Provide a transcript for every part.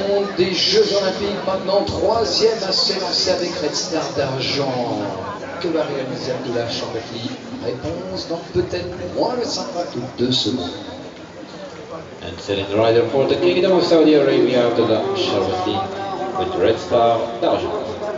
monde des Jeux Olympiques. Maintenant, troisième à s'élancer avec Red Star d'argent. Que va réaliser Abdullah Chambakli? Réponse dans peut-être moins de 52 secondes. And second rider for the Kingdom of Saudi Arabia, Abdullah Chambakli with Red Star d'argent.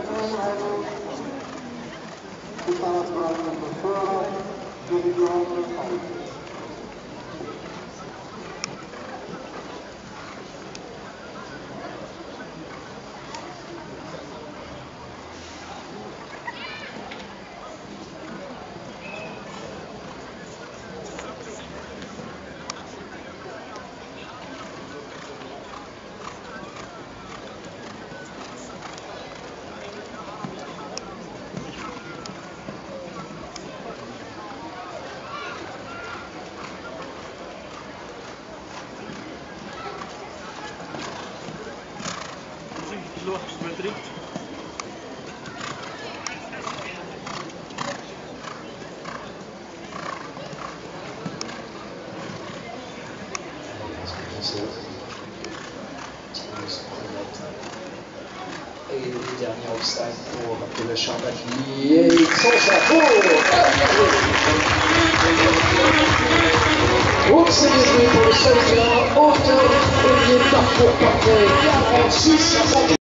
Et le dernier obstacle pour Abdullah Chambakli. Et ils sont à fond. C'est bien joué pour le Saoudien. Auteur du premier parcours parfait. 46 à